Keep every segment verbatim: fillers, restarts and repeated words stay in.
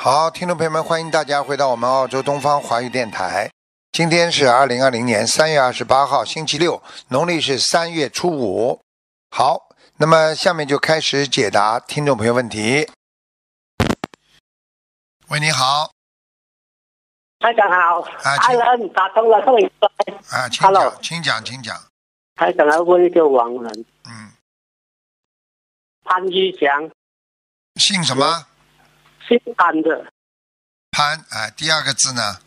好，听众朋友们，欢迎大家回到我们澳洲东方华语电台。今天是二零二零年三月二十八号，星期六，农历是三月初五。好，那么下面就开始解答听众朋友问题。喂，你好。 台长好， 啊， 阿仁打通了，终于啊，请 Hello 讲，请讲，请讲。 台长要问一个亡人， 嗯， 潘玉祥， 姓什么？ 姓潘的潘，哎，第二个字呢？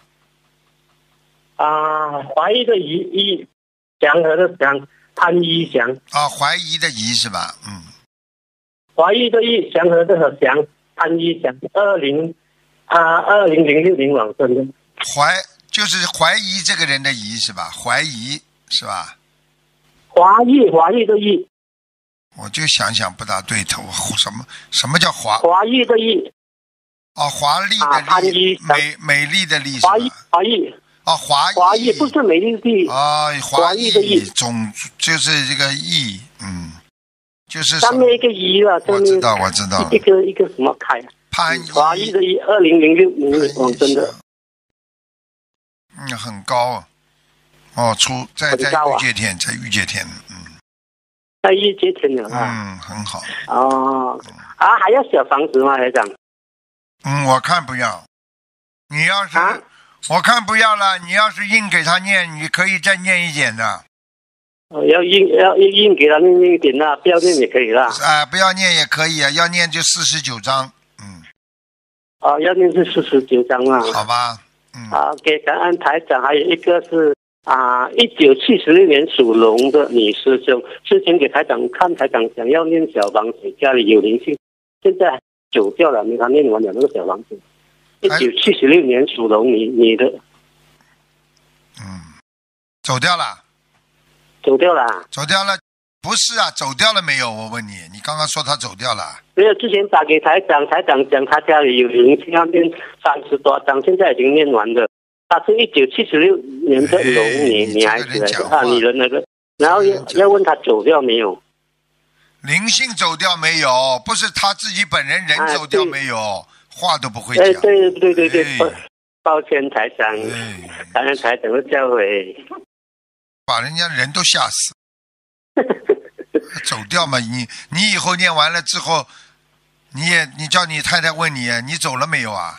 啊，怀疑的疑疑，祥和的祥，潘玉祥， 啊，怀疑的疑是吧？嗯， 怀疑的疑，祥和的和祥，潘玉祥，二零啊二零零六年往生的， 怀就是怀疑这个人的疑是吧？怀疑是吧？ 华裔华裔的裔， 我就想想不大对头，什么什么叫华？ 华裔的裔， 哦，华丽啊的丽， 潘玉美美丽的丽是吧华裔？华裔哦，华华裔不是美丽的裔， 哦， 华华裔的裔种就是这个裔，嗯，就是上面一个一了， 我知道，我知道， 一个一个什么开？ 潘华裔的裔，二零零六年往生的， 嗯，很高啊。哦，出在在啊御界天，在御界天，嗯， 在一接天了啊。 嗯，很好。 哦，啊，还要小房子吗，台长？ 嗯，我看不要。你要是、 啊、 我看不要了，你要是硬给他念，你可以再念一点的。 哦，要硬要硬给他念一点啦，不要念也可以啦。 啊，不要念也可以啊，要念就四十九章。嗯。 哦，要念是四十九章啊。 好吧。嗯。 啊，给感恩台长，还有一个是。啊，一九七十六年属龙的女师兄，之前给台长看，台长想要念小房子，家里有灵性，现在走掉了，没他念完了那个小房子。一九七十六年属龙女女的， 嗯，走掉了， 走掉了， 走掉了，不是啊，走掉了没有？我问你，你刚刚说他走掉了， 没有？之前打给台长，台长讲他家里有灵性，要念三十多张，现在已经念完了。她是一九七十六年的龙女女孩子来的啊，女人那个，然后要要问她走掉没有？ 灵性走掉没有？不是她自己本人人走掉没有？啊、话都不会讲。 哎，对对对对， 哎、 抱歉台长，感恩台长的教诲， 把人家人都吓死。走掉嘛，你你以后念完了之后，你也你叫你太太问你，你走了没有啊？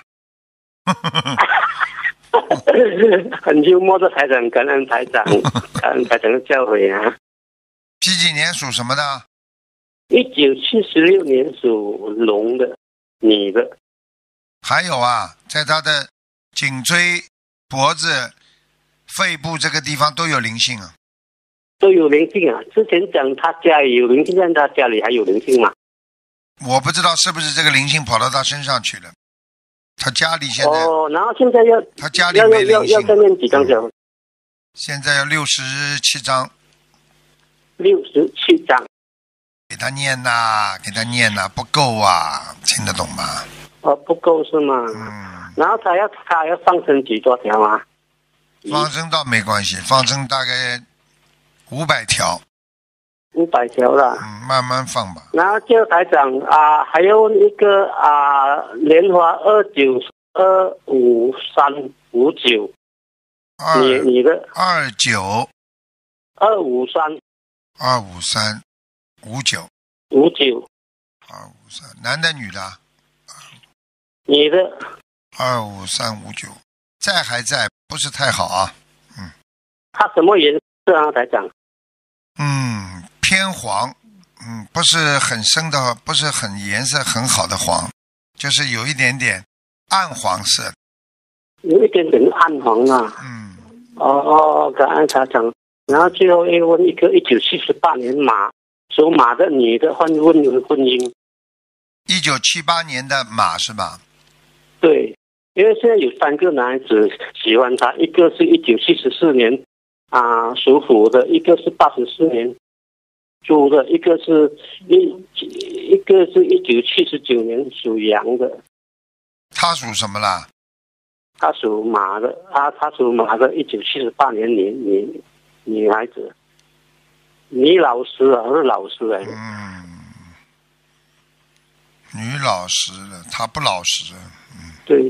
很幽默的台长，感恩台长，感恩台长的教诲啊。 几几年属什么的？ 一九七十六年属龙的女的。 还有啊，在他的颈椎、脖子、肺部这个地方都有灵性啊。 都有灵性啊！之前讲他家里有灵性，但他家里还有灵性吗？ 我不知道是不是这个灵性跑到他身上去了。他家里现在哦，然后现在要他家里没灵性， 要要要再念几张小？ 现在要六十七张。 六十七张。 给他念呐、啊，给他念呐、啊，不够啊，听得懂吗？ 哦，不够是吗？ 嗯。 然后他要他要放生几多条啊？ 放生倒没关系，放生大概五百条。 五百条了， 嗯，慢慢放吧。 然后就台长啊，还有一个啊，莲花二九二五三五九，你你的二九二五三二五三五九五九二五三，男的女的？ 你的二五三五九，在还在，不是太好啊。嗯。 它什么颜色啊，台长？ 嗯。偏黄，嗯，不是很深的，不是很颜色很好的黄，就是有一点点暗黄色， 有一点点暗黄啊。 嗯。 哦哦，感恩台长。然后最后又问一个一九七十八年马属马的女的换问婚姻。 一九七八年的马是吧？ 对，因为现在有三个男孩子喜欢他，一个是一九七十四年啊属虎的，一个是八十四年。猪的，一个是一一个是一九七十九年属羊的。 他属什么啦？ 他属马的，他他属马的，一九七十八年女女女孩子，女老师啊，是老师来的。 嗯，女老师了，她不老实。嗯。 对，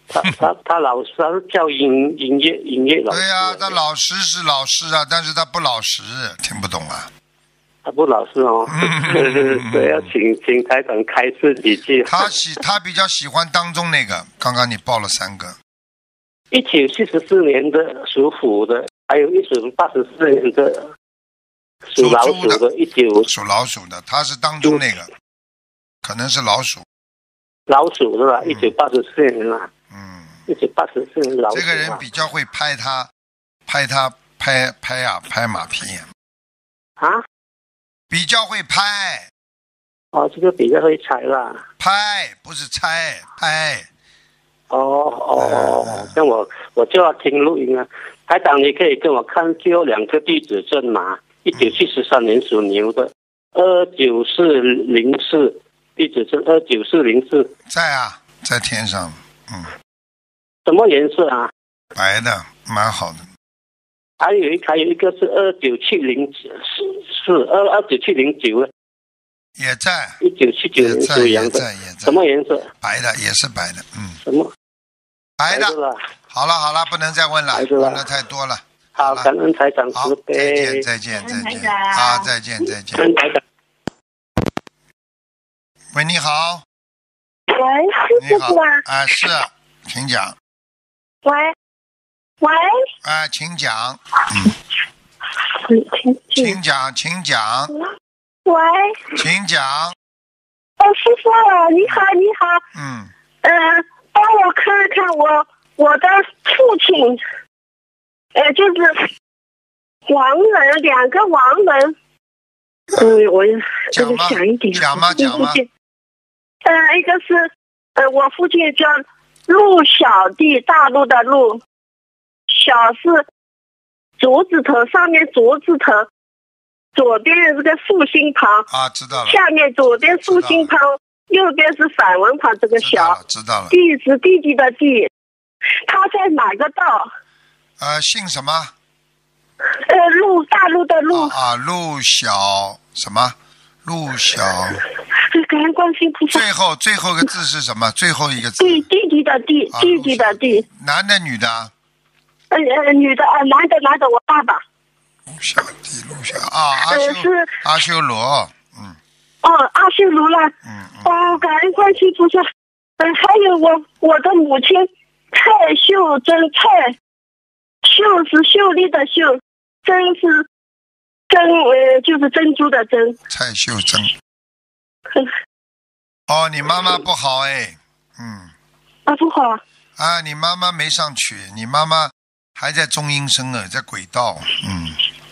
他他他老师，他是教音音乐音乐老师。 对呀、啊，他老实是老实啊，但是他不老实，听不懂啊。 他不老实哦，对，要请请台长开示几句。 他喜他比较喜欢当中那个，刚刚你报了三个。 一九七十四年的属虎的，还有一九八十四年的属老鼠的，一九属老鼠的，他是当中那个，可能是老鼠。 老鼠是吧？一九八十四年啊。 嗯。 一九八十四年老鼠、啊。 这个人比较会拍他，拍他拍拍啊拍马屁。 啊？ 比较会拍。 哦，这个比较会猜啦。 拍不是猜，拍。 哦哦哦，那、嗯、我我就要听录音了。台长，你可以跟我看最后两个地址证吗？一九七十三年属牛的，二九四零四地址证二九四零四。 在啊，在天上。嗯。 什么颜色啊？ 白的，蛮好的。 还有一还有一个是二九七零四二二九七零九， 也在。 一九七九年属羊的，什么颜色？ 白的，也是白的，嗯。 什么？ 白的。好了好了，不能再问了，问的太多了。 好，感恩台长慈悲。再见再见再见。好，再见再见。 感恩台长。 喂，你好。 喂，师傅啊。 啊，是，请讲。 喂。喂， 啊，请讲， 嗯， 请讲，请讲， 喂， 请讲。 哦，师傅，你好，你好， 嗯， 呃，帮我看看我我的父亲，呃，就是亡人，两个亡人，嗯，我这个想一点， 讲吗？讲吗？ 呃，一个是呃，我父亲叫陆小弟，大陆的陆。小是竹字头，上面竹字头，左边是个竖心旁啊，知道了。 下面左边竖心旁，右边是反文旁，这个小知道了。 弟是弟弟的弟，他在哪个道？ 呃，姓什么？ 呃，陆大陆的陆啊，陆小什么？陆小。 感恩观世音菩萨。 最后最后一个字是什么？最后一个字。 弟弟弟的弟， 啊、 弟弟的弟。 男的女的？ 呃呃，女的呃，男的男的，我爸爸。 陆小弟，陆小啊，阿修、 呃、是阿修罗，嗯。 哦，阿修罗啦。 嗯嗯。 哦，感恩观世音菩萨。嗯、呃，还有我我的母亲蔡秀珍，蔡秀是秀丽的秀，珍是珍呃就是珍珠的珍。 蔡秀珍。哦，你妈妈不好哎，嗯。 啊，不好。 啊，你妈妈没上去，你妈妈。还在中阴身啊，在轨道，嗯。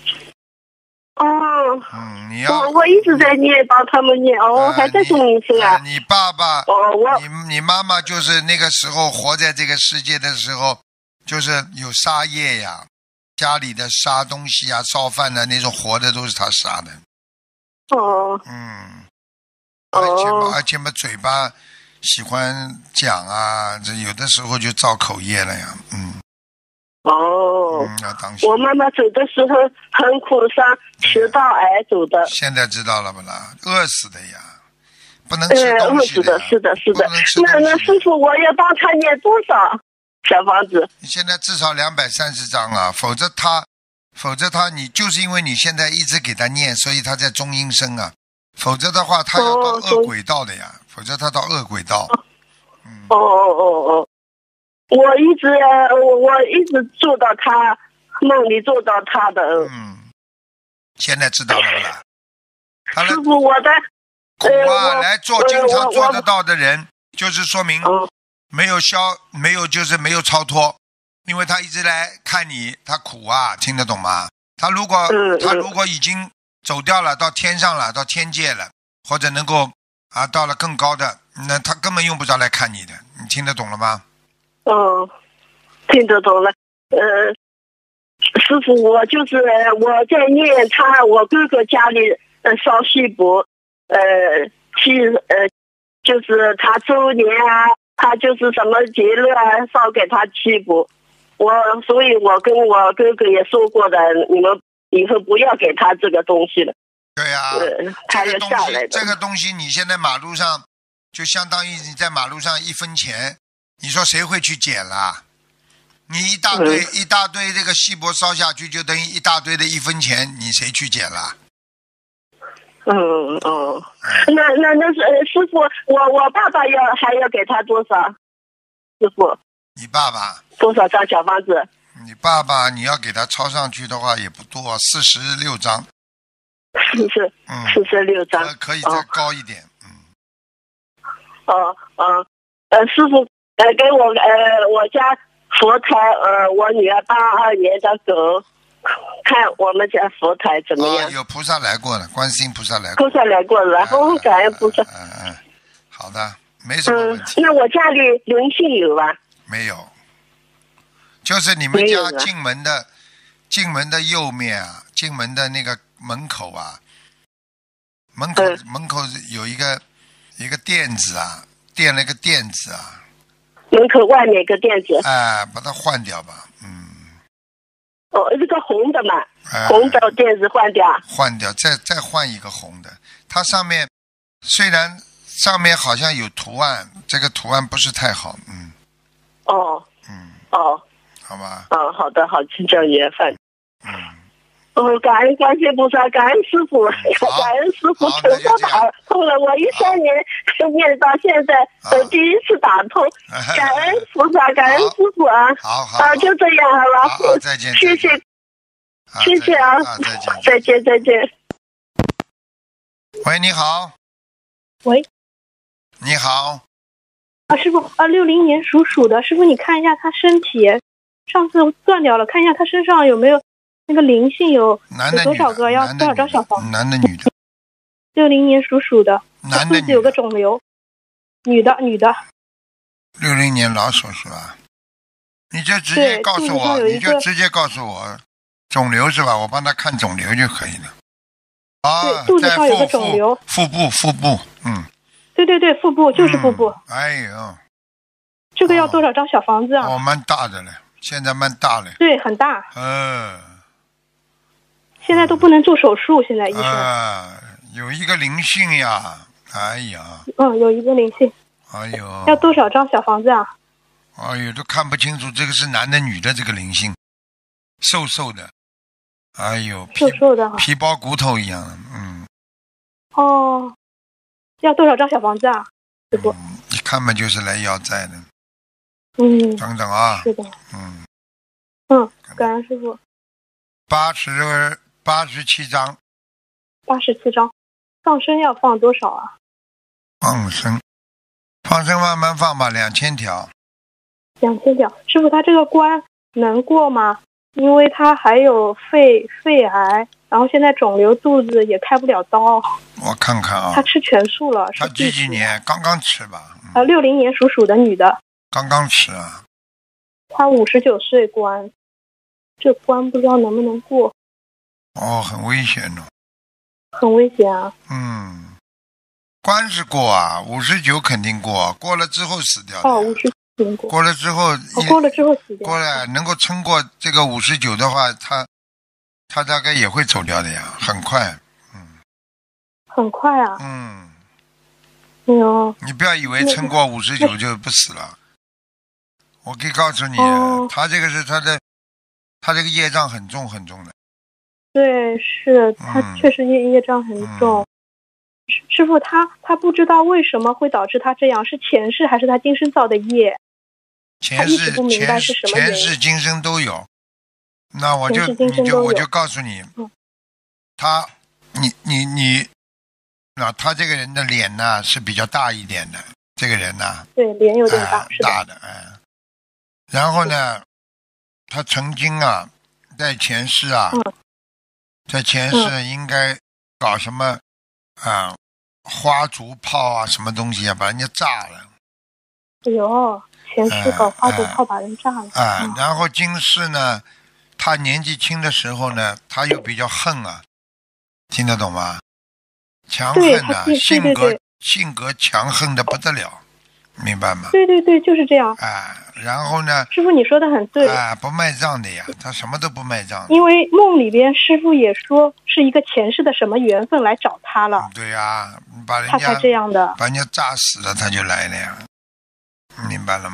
哦。 嗯，你要。 我我一直在念，帮他们念，哦，呃、还在中阴身啊。 你爸爸。 哦，我。 你你妈妈就是那个时候活在这个世界的时候，就是有杀业呀，家里的杀东西啊、烧饭的那种活的都是他杀的。 哦。 嗯。而且嘛，而且嘛，嘴巴喜欢讲啊，这有的时候就造口业了呀，嗯。 哦、 嗯，要当心。 我妈妈走的时候很苦伤，食道癌走的。 现在知道了不啦？饿死的呀，不能吃东西的。 呃，饿死的，是的，是的。 那那师傅，我要帮他念多少小房子？ 你现在至少两百三十张啊，否则他，否则他，你就是因为你现在一直给他念，所以他在中阴身啊。否则的话，他要到恶轨道的呀。哦、否则他到恶轨道。 哦、嗯。哦哦哦哦。我一直我我一直做到他梦里做到他的。 嗯，现在知道了不啦？ 师傅，我的苦啊，来做经常做得到的人，就是说明没有消，没有就是没有超脱，因为他一直来看你，他苦啊，听得懂吗？他如果他如果已经走掉了，到天上了，到天界了，或者能够啊到了更高的，那他根本用不着来看你的，你听得懂了吗？ 哦，听得懂了。呃，师傅，我就是我在念他，我哥哥家里呃烧锡箔，呃，去呃，就是他周年啊，他就是什么节日啊，烧给他锡箔。我，所以我跟我哥哥也说过的，你们以后不要给他这个东西了。 对呀、啊呃，他要下来的。 这个东西，你现在马路上就相当于你在马路上一分钱。 你说谁会去捡啦？你一大堆、 嗯、 一大堆这个锡箔烧下去，就等于一大堆的一分钱，你谁去捡啦？ 嗯哦，那那那是师傅，我我爸爸要还要给他多少？师傅， 你爸爸多少张小房子？ 你爸爸你要给他抄上去的话也不多，四十六张。 四十， 嗯， 四十六张， 可以再高一点。 嗯。哦哦，呃，师傅，呃，给我呃我家佛台，呃，我女儿八二年的狗。看我们家佛台怎么样？ 哦、有菩萨来过了，观世音菩萨来过。 菩萨来过了，然后感恩菩萨。 嗯嗯、呃呃，好的，没什么问题。 嗯，那我家里灵性有吗？ 没有，就是你们家进门的进门的右面啊，进门的那个门口啊，门口、嗯、门口有一个一个垫子啊，垫了一个垫子啊。 门口外面一个垫子。 哎、呃，把它换掉吧，嗯。 哦，这个红的嘛， 呃、 红的垫子换掉， 换掉，再再换一个红的。它上面虽然上面好像有图案，这个图案不是太好，嗯。 哦。 嗯。 哦。 好吧。 嗯，好的，好，请教缘分。 嗯。 哦，感恩观世菩萨，感恩师傅，感恩师傅全都打通了。我一三年念到现在，我第一次打通，感恩菩萨，感恩师傅啊！ 好好， 啊，就这样好了， 好好再见， 谢谢，谢谢啊， 再见， 再见，再见。 喂，你好。 喂。 你好。 啊，师傅啊，六零年属鼠的师傅，你看一下他身体，上次断掉了，看一下他身上有没有。那个灵性有有多少个？要多少张小房？ 男的女的？ 六零年属鼠的， 男的肚子有个肿瘤，女的女的。 六零年老鼠是吧？你就直接告诉我，你就直接告诉我，肿瘤是吧？我帮他看肿瘤就可以了。啊， 肚子上有个肿瘤， 腹部腹部，嗯。 对对对，腹部就是腹部。 嗯、哎呦， 这个要多少张小房子啊？ 哦，蛮大的了，现在蛮大了。 对，很大。 嗯。 现在都不能做手术，现在医生。 啊，有一个灵性呀，哎呀。 嗯，有一个灵性。 哎呦。 要多少张小房子啊？ 哎呦，都看不清楚这个是男的女的，这个灵性，瘦瘦的，哎呦， 瘦瘦的， 皮包骨头一样，嗯。 哦，要多少张小房子啊？师傅。 嗯，一看嘛就是来要债的。 嗯。 等等啊。 是的。 嗯。 嗯，感恩师傅。 八十。八十七张， 八十七张，放生要放多少啊？ 放生，放生慢慢放吧，两千条。 两千条，师傅，他这个关能过吗？因为他还有肺肺癌，然后现在肿瘤，肚子也开不了刀。 我看看啊。 他吃全素了。 他几几年？刚刚吃吧。 啊，六零年属鼠的女的。 刚刚吃啊。 他五十九岁关，这关不知道能不能过。 哦，很危险哦。 很危险啊。 嗯，关是过啊，五十九肯定过，过了之后死掉。 哦，五十九过。 过了之后、哦， 过了之后死掉。 过了能够撑过这个五十九的话，他他大概也会走掉的呀，很快。嗯。 很快啊。 嗯。 哎呦。 你不要以为撑过五十九就不死了，我可以告诉你， 哦、 他这个是他的，他这个业障很重很重的。 对，是他确实业、嗯、业障很重。嗯、师傅，他他不知道为什么会导致他这样，是前世还是他今生造的业？ 前世、 不明白是什么原因。 前世今生都有。那我就你就我就告诉你，嗯、他你你你，那他这个人的脸呢是比较大一点的，这个人呢， 对，脸有点大， 呃、大的哎。然后呢，他曾经啊，在前世啊。嗯在前世应该搞什么、嗯、啊花竹炮啊什么东西啊把人家炸了。 哎呦，前世搞花竹炮把人炸了。 啊、呃呃，然后今世呢，他年纪轻的时候呢，他又比较横啊，听得懂吗？强横啊，性格对对对性格强横的不得了。明白吗？ 对对对，就是这样。 啊，然后呢？ 师傅，你说的很对。 啊，不卖账的呀，他什么都不卖账。 因为梦里边师傅也说是一个前世的什么缘分来找他了。 对呀、啊，把人家他才这样的， 把人家炸死了，他就来了呀。明白了吗？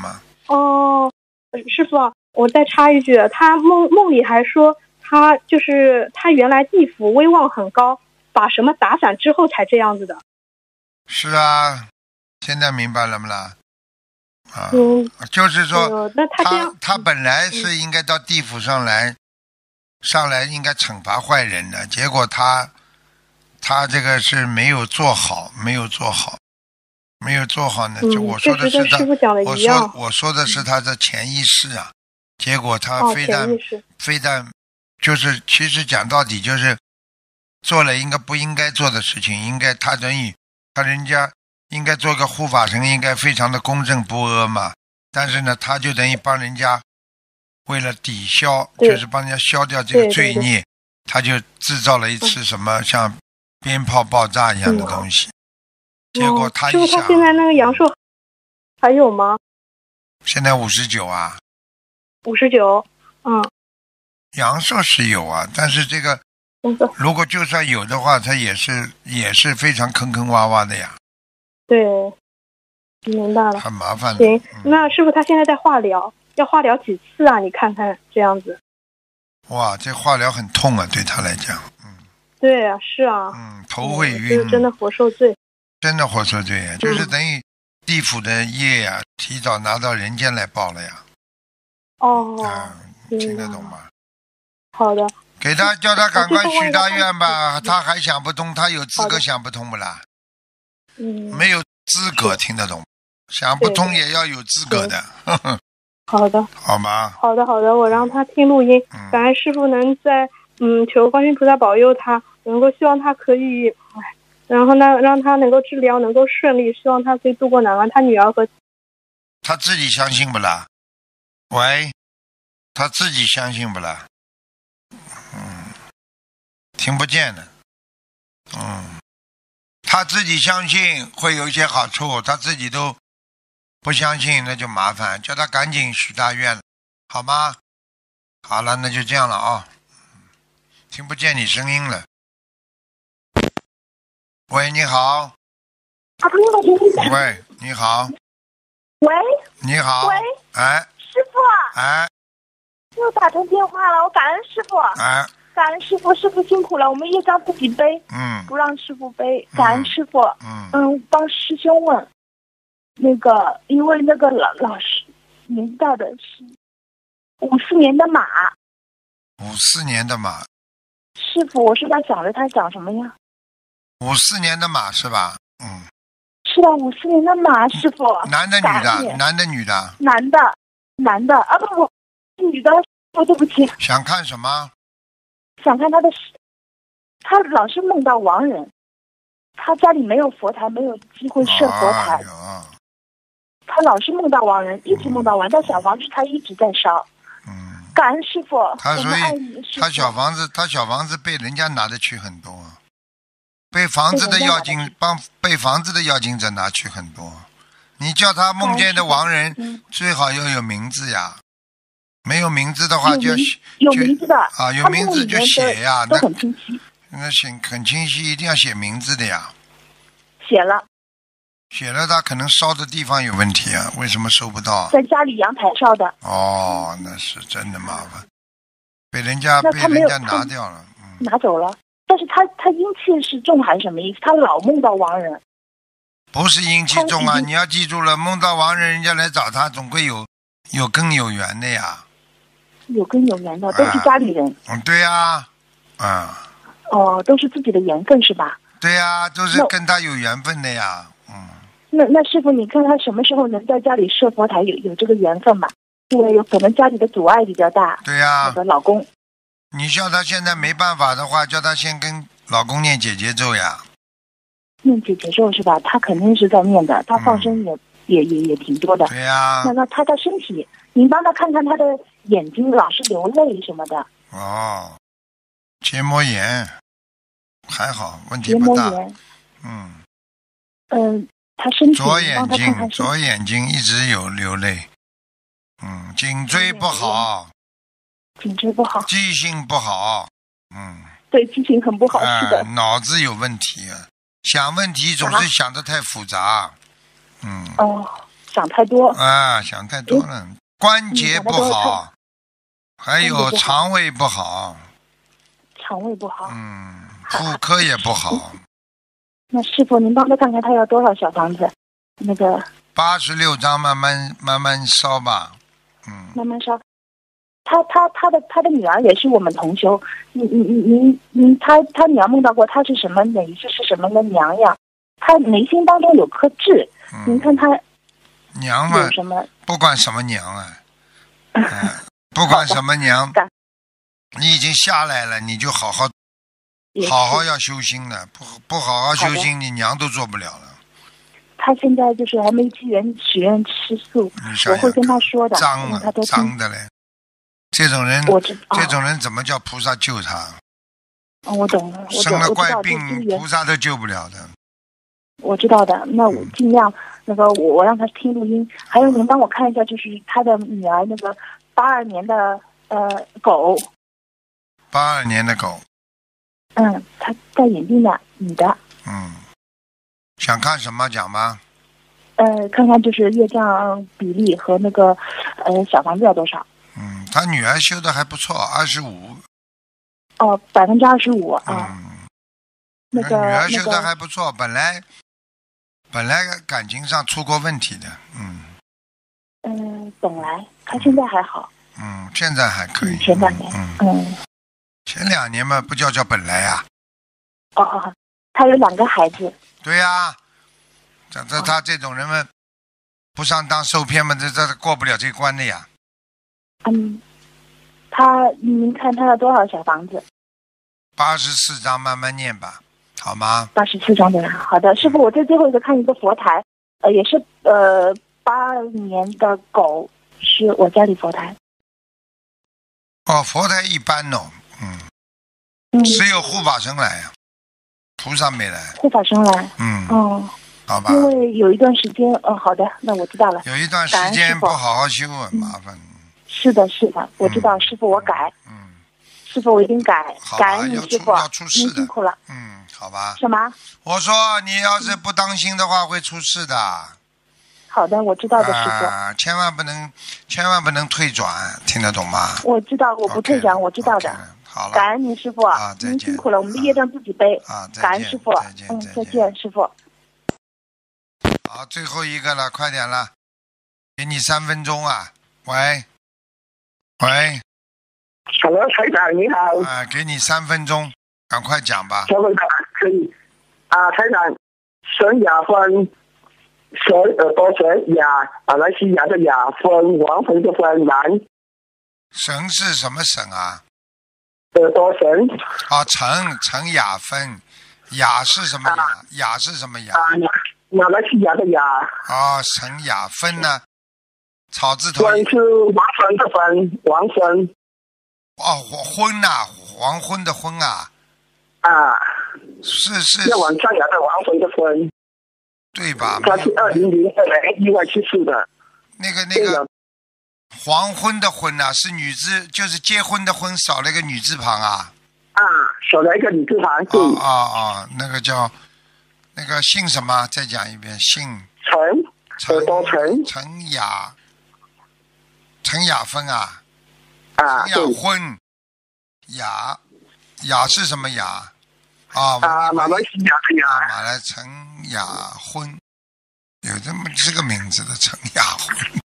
哦，师傅，我再插一句，他梦梦里还说他就是他原来地府威望很高，把什么打散之后才这样子的。 是啊，现在明白了吗啦？啊， 嗯， 就是说， 呃、那他这样他他本来是应该到地府上来，嗯、上来应该惩罚坏人的，结果他他这个是没有做好，没有做好。没有做好呢，就我说的是他， 嗯、 我说我说的是他的潜意识啊，结果他非但、哦、非但就是其实讲到底就是做了应该不应该做的事情，应该他等于他人家应该做个护法神，应该非常的公正不阿嘛，但是呢他就等于帮人家为了抵消，就是帮人家消掉这个罪孽，他就制造了一次什么像鞭炮爆炸一样的东西。嗯，结果他一想， 师傅，他现在那个阳寿还有吗？ 现在五十九啊。 五十九，嗯。 阳寿是有啊，但是这个，如果就算有的话，他也是也是非常坑坑洼洼的呀。 对，明白了。 很麻烦的。 行，嗯、那师傅他现在在化疗，要化疗几次啊？你看看这样子。 哇，这化疗很痛啊，对他来讲，嗯。 对啊，是啊。 嗯，头会晕。 就是真的活受罪。 真的活受罪呀，就是等于地府的业呀、啊，提早拿到人间来报了呀。 哦， 啊，听得懂吗？ 好的。 给他叫他赶快许大愿吧，他还想不通，他有资格想不通不啦？ 嗯。 没有资格听得懂，想不通也要有资格的。呵呵好的。 好吗？ 好的，好的，我让他听录音， 嗯、 感恩师父能在嗯求观世音菩萨保佑他，能够希望他可以。然后呢，让他能够治疗能够顺利，希望他可以渡过难关。他女儿和他自己相信不啦？喂，他自己相信不啦？嗯，听不见的。嗯，他自己相信会有一些好处，他自己都不相信，那就麻烦，叫他赶紧许大愿了，好吗？好了，那就这样了啊。听不见你声音了。喂，你好。 啊，朋友们， 喂，你好。 喂。 你好。 喂。 哎。 师傅。 哎。 又打通电话了，我感恩师傅。 哎。 感恩师傅，师傅辛苦了，我们业障自己背。 嗯。 不让师傅背，感恩师傅。 嗯。 嗯，帮师兄问，那个因为那个老老师年到的是五四年的马。 五四年的马。 师傅，我是在想着他讲什么呀？ 五四年的马是吧？嗯， 是的，五四年的马，师傅。 男的女的？男的女的？ 男的，男的啊不不，女的。哦，对不起。 想看什么？ 想看他的，他老是梦到亡人，他家里没有佛台，没有机会设佛台。 哦、 他老是梦到亡人，一直梦到亡人，但小房子他一直在烧。 嗯。 感恩师傅。 他所以他小房子，他小房子被人家拿得去很多。被房子的要紧帮被房子的要紧者拿去很多，你叫他梦见的亡人、嗯、最好要有名字呀，没有名字的话就要写， 有名字的啊，有名字就写呀， 都很清晰。 那写很清晰，一定要写名字的呀。 写了。 写了，他可能烧的地方有问题啊，为什么收不到？ 在家里阳台烧的。 哦，那是真的麻烦，被人家被人家拿掉了， 嗯、拿走了。但是他他阴气是重还是什么意思？他老梦到亡人。 不是阴气重啊，你要记住了，梦到亡人，人家来找他，总归有有根有缘的呀。 有根有缘的，都是家里人。 嗯、啊，对呀，啊。 哦，都是自己的缘分是吧？ 对呀，都是跟他有缘分的呀。嗯。 那那师傅，你看他什么时候能在家里设佛台，有有这个缘分吧？因为有可能家里的阻碍比较大。 对呀。 我的老公。 你叫他现在没办法的话，叫他先跟老公念解结咒呀。 念解结咒是吧？他肯定是在念的，他放生也、嗯、也也也挺多的。 对呀。 那那他的身体，您帮他看看他的眼睛老是流泪什么的。 哦，结膜炎，还好，问题不大。 结膜炎。 嗯。 嗯，他身体左眼睛看看左眼睛一直有流泪。嗯，颈椎不好。 颈椎不好， 记性不好，嗯， 对，记性很不好， 呃、 是的， 脑子有问题，想问题总是想得太复杂，嗯， 哦， 想太多啊，想太多了，关节不好，还有肠胃不好， 肠胃不好， 嗯，妇科也不好。 那师傅，您帮他看看他要多少小房子？那个八十六章，慢慢慢慢烧吧，嗯， 慢慢烧。他他他的他的女儿也是我们同修，您您您您他他女儿梦到过他是什么哪一世是什么的娘呀？他眉心当中有颗痣， 嗯、 您看他娘嘛， 有什么？ 不管什么娘啊，嗯、不管什么娘，你已经下来了，你就好好好好要修心了，不不好好修心，你娘都做不了了。 他现在就是还没机缘许愿吃素，我会跟他说的， 脏他都脏的嘞。这种人， 我知、 哦、这种人怎么叫菩萨救他？ 哦，我懂了，我懂生了怪病， 菩萨都救不了的。 我知道的，那我尽量、嗯、那个我我让他听录音，还有您帮我看一下，就是他的女儿那个八二年的呃狗。 八二年的狗。 嗯，他戴眼镜的，女的。 嗯，想看什么讲吧？ 呃，看看就是业障比例和那个呃小房子要多少。 嗯，他女儿修的还不错，二十五。 哦，百分之二十五啊。 嗯， 那个女儿修的还不错，那个、本来本来感情上出过问题的，嗯。 嗯、呃，本来他现在还好。 嗯，现在还可以。 嗯、前两年。嗯。嗯前两年嘛，不叫叫本来呀、 啊。哦哦，他有两个孩子。 对呀、啊，这这他这种人们不上当受骗嘛，这这过不了这关的呀。 嗯，他您看他要多少小房子？ 八十四章，慢慢念吧，好吗？ 八十四章的，好的，师傅，我再最后一个看一个佛台，呃，也是呃八二年的狗，是我家里佛台。 哦，佛台一般哦。嗯，只有护法神来呀，菩萨没来。 护法神来， 嗯， 哦， 好吧。 因为有一段时间，嗯、呃，好的，那我知道了。 有一段时间不好好修，很麻烦。 是的，是的，我知道，嗯、师傅，我改。 嗯， 师傅，我一定改。感恩你，师傅， 要出事的， 您辛苦了。 嗯，好吧。 什么？ 我说你要是不当心的话，会出事的。 好的，我知道的，师傅、 啊。千万不能，千万不能退转，听得懂吗？ 我知道，我不退转， okay, 我知道的。 Okay, 好了， 感恩您师傅， 啊， 您辛苦了，我们的业障自己背。 啊， 感恩师傅，嗯，再见，师傅。 好，最后一个了，快点了，给你三分钟啊！喂，喂 ，Hello， 台长你好。 啊，给你三分钟，赶快讲吧。 三分钟可以。啊，台长，沈雅芬。蛇耳朵蛇雅，马来西亚的雅，芬王芬的芬南。 神是什么神啊？ 耳朵神。 啊，陈陈雅芬，雅是什么雅？啊、雅是什么雅？ 啊，马来西亚的雅。 啊，陈雅芬呢？草字头。 芬是王芬的芬，王芬。 哦，昏呐、啊，黄昏的昏啊。 啊。 是是。 要往上扬的王芬的芬。 对吧？ 他是二零零二年意外去世的。 那个那个黄昏的昏啊，是女字，就是结婚的婚，少了一个女字旁啊。 啊，少了一个女字旁。对。 啊啊啊！那个叫那个姓什么？再讲一遍，姓陈。耳朵陈。 陈雅。陈雅芬啊。 啊。 陈雅婚。雅雅是什么雅？啊， 啊，马来西亚的雅， 马来陈雅婚，有这么这个名字的陈雅婚。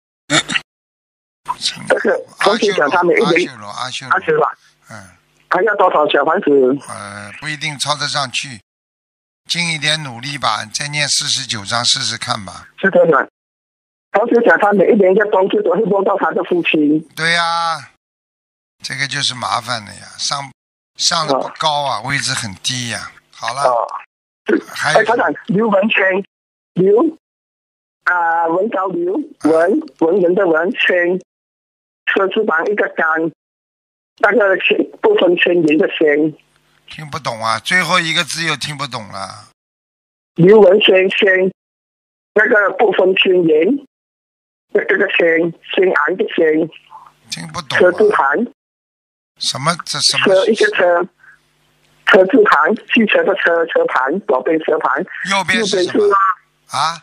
这个同学讲他每一年阿修罗，阿修罗， 阿修罗， 嗯， 还要多少小房子？ 呃，不一定抄得上去，尽一点努力吧，再念四十九章试试看吧。 是的呢。同学讲他每一年在冬至都会梦到他的父亲。 对呀、啊，这个就是麻烦的呀，上。上的不高啊，哦、位置很低呀、啊。好了， 哦、 还有台长刘文谦，刘啊文高刘文文人的文谦，车字旁一个干，那个谦不分谦言的谦。 听不懂啊，最后一个字又听不懂了。 刘文谦谦，那个不分谦言，那这个谦谦昂的谦， 听不懂、啊。 车字旁。 什么这什么？ 车一个车，车字旁，汽车的车，车旁，左边车旁， 右边是什么？啊？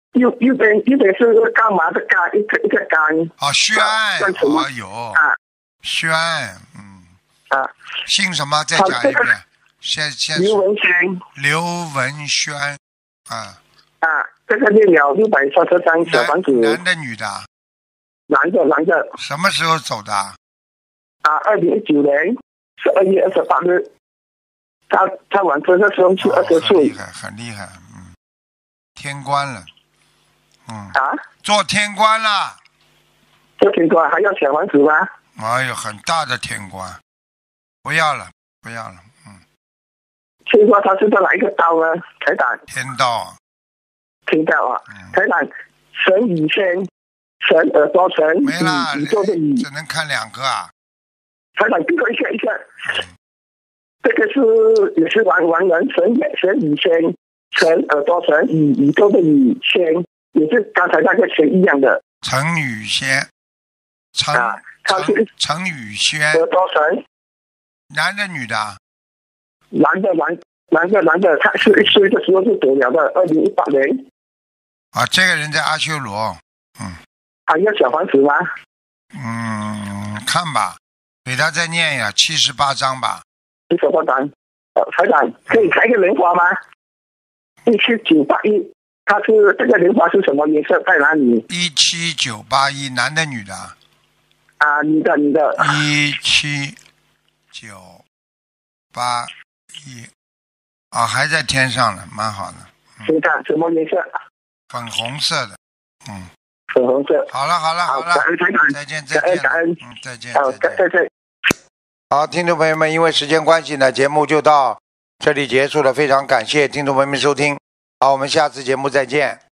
右右边右边是干嘛的干，一个一个干。 哦，宣，哦有啊， 宣，嗯啊， 姓什么？再讲一遍。先先刘文轩。 刘文轩，啊。 啊，这个念了六百三十张小房子。 男的女的？ 男的男的。 什么时候走的？ 啊，二零一九年十二月二十八日。他他完生的时候是二十岁。 很厉害，很厉害，嗯，天官了。嗯啊， 做天官了， 做天官还要小房子吗？ 哎呦，很大的天官，不要了，不要了，嗯。 天官他是在哪一个道呢？台长。 天道。 天道啊，嗯、台长，神与仙，神耳朵神， 没了， 宇宙的宇， 只能看两个啊。 台长，这个一下一下，嗯、这个是也是王王人神神与仙，神耳朵神与宇宙的宇仙。也是刚才那个词一样的。 陈宇轩，陈、啊、陈陈宇轩。 耳朵神。 男的女的？ 男的男男的男的，他是一岁的时候就走了的，二零一八年。 啊，这个人在阿修罗，嗯。 还要小房子吗？ 嗯，看吧，给他再念呀，七十八章吧。 七十八章，呃，台长可以开个莲花吗？一七九八一。他是这个莲花是什么颜色？在哪里？ 一七九八一，男的女的？ 啊，女的，女的。 一七九八一，啊，还在天上呢，蛮好的。 天上什么颜色？ 粉红色的，嗯。 粉红色。 好了，好了，好了，再见，再见， 感恩， 嗯，再见， 好，再见。 好，听众朋友们，因为时间关系呢，节目就到这里结束了，非常感谢听众朋友们收听。好，我们下次节目再见。